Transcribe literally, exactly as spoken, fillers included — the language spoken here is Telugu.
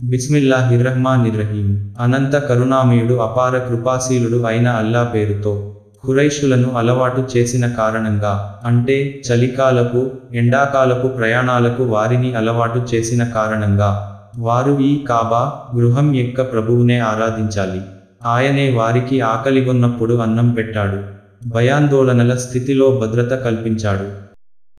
బిస్మిల్లాహిర్రహ్మానిర్రహీం. అనంత కరుణామయుడు అపార కృపాశీలుడు అయిన అల్లా పేరుతో. ఖురైషులను అలవాటు చేసిన కారణంగా, అంటే చలికాలపు, ఎండాకాలపు ప్రయాణాలకు వారిని అలవాటు చేసిన కారణంగా, వారు ఈ కాబా గృహం యొక్క ప్రభువునే ఆరాధించాలి. ఆయనే వారికి ఆకలిగొన్నప్పుడు అన్నం పెట్టాడు, భయాందోళనల స్థితిలో భద్రత కల్పించాడు.